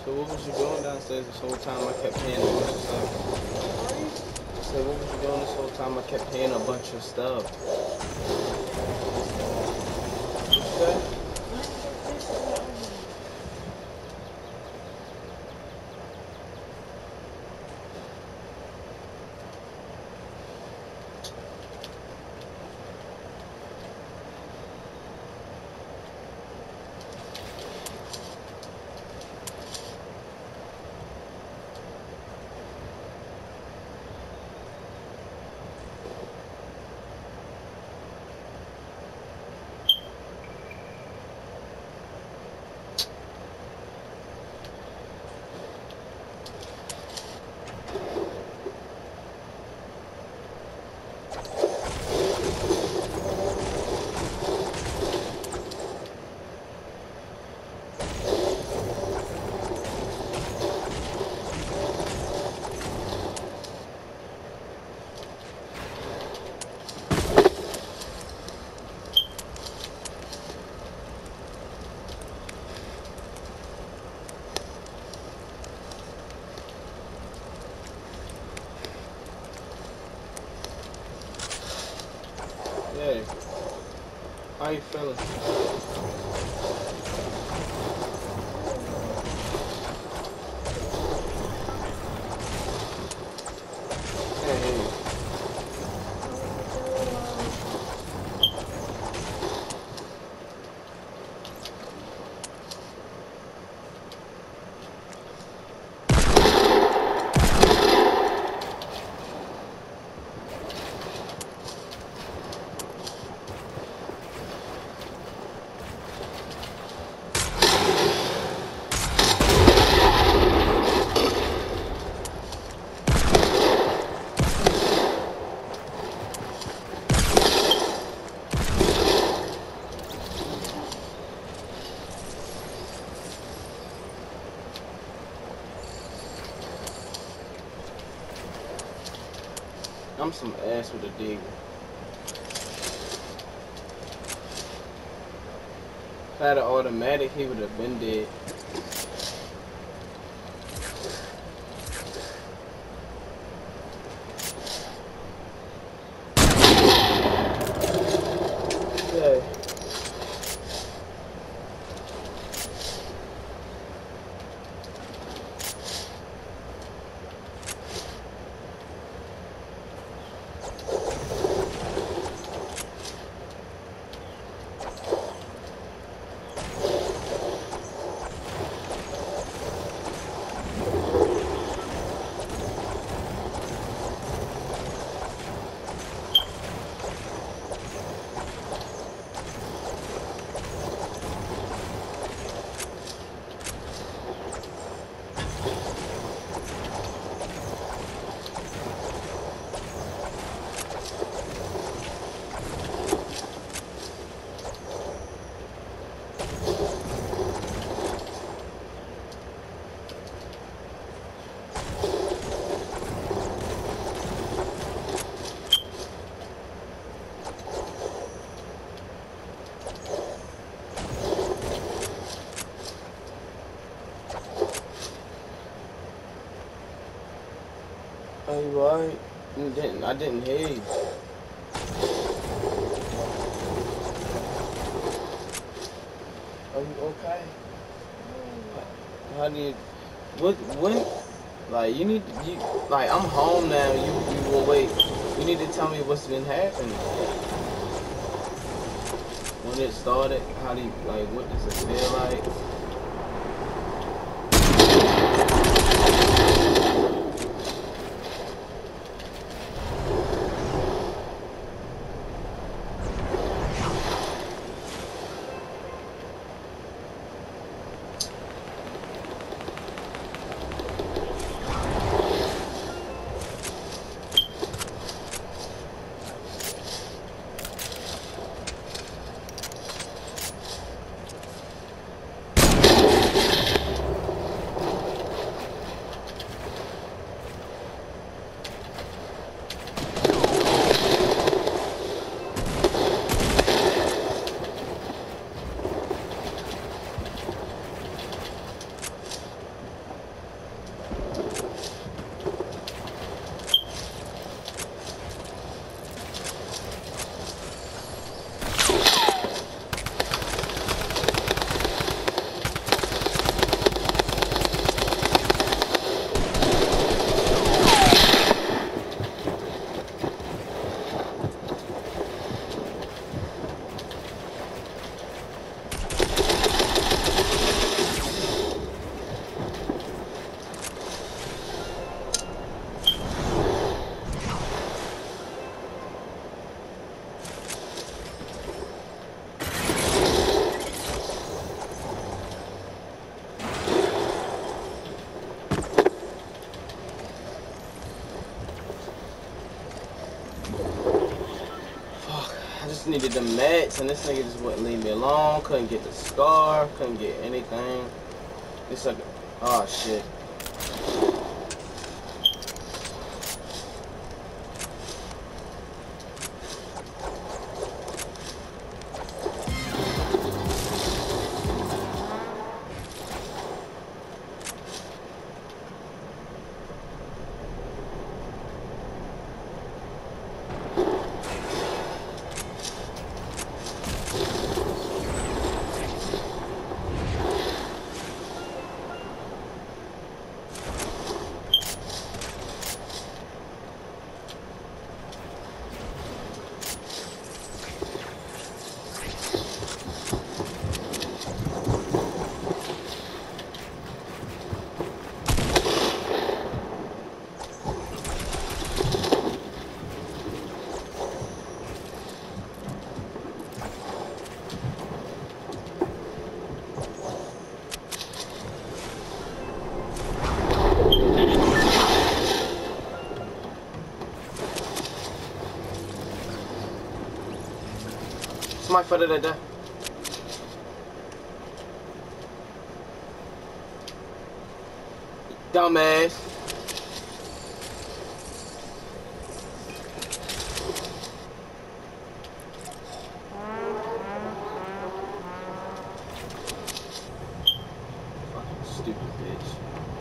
So what was you doing downstairs this whole time? I kept hearing a bunch of stuff. So what was you doing this whole time? I kept hearing a bunch of stuff. What you say? Yeah. How you feeling? Hey. I'm some ass with a digger. If I had an automatic, he would have been dead. Yeah. Are you alright? I didn't hear you. Are you okay? How do you, when, like, you need, like, I'm home now, you will wait. You need to tell me what's been happening. When it started, how do you, like, what does it feel like? just needed the meds, and this nigga just wouldn't leave me alone. Couldn't get the scar, couldn't get anything. It's like, oh shit. Somebody further than that. Dumbass. Fucking stupid bitch.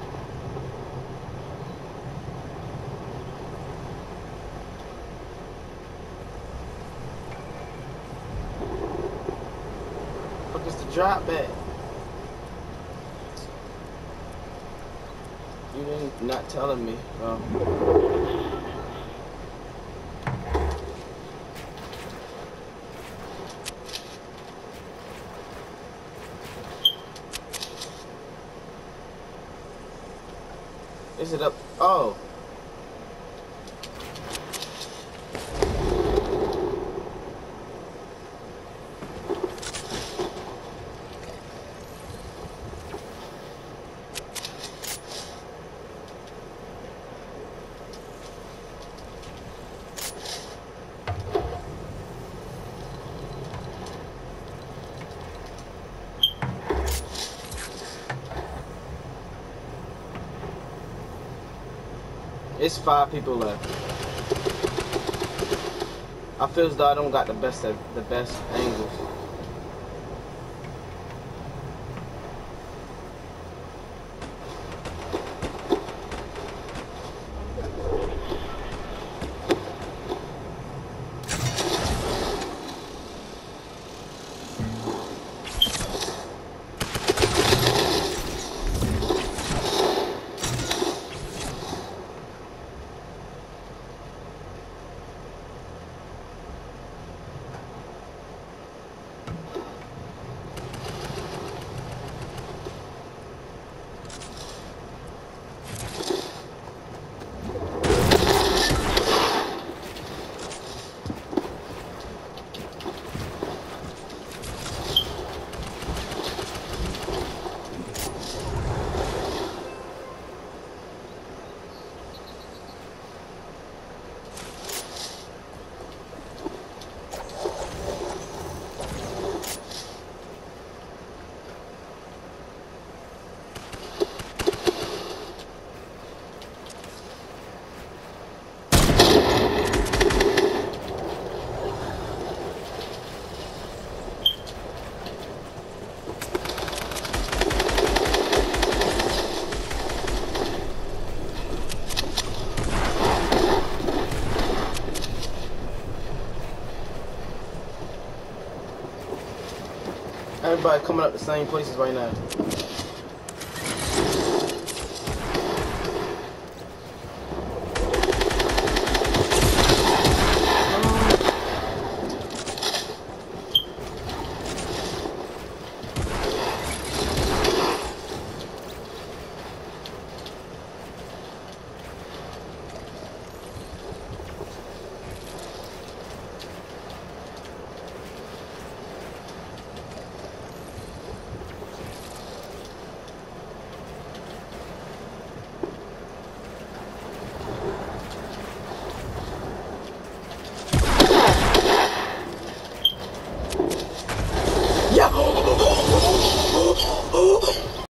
Fuck is the drop back? You didn't not telling me, bro. Is it up? Oh. It's 5 people left. I feel as though I don't got the best angles. Everybody coming up the same places right now.